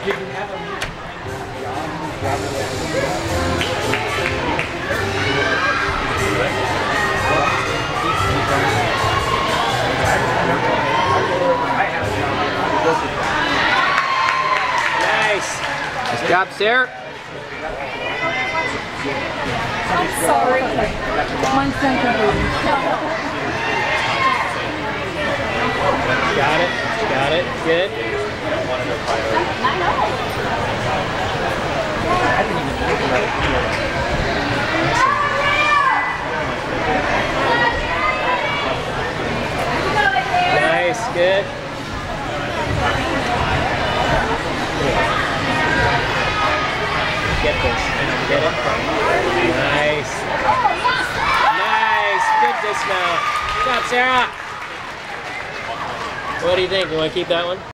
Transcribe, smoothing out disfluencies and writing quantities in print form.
Nice. Nice job, Sarah. I'm sorry. One second. Got it. Got it. Good. Nice. Good. Get this. Get it. Nice. Nice. Good dismount. Good job, Sarah. What do you think? You want to keep that one?